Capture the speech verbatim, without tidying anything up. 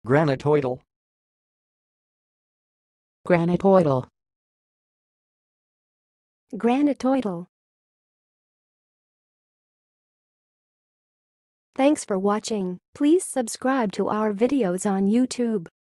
Granitoidal. Granitoidal. Granitoidal. Thanks for watching. Please subscribe to our videos on YouTube.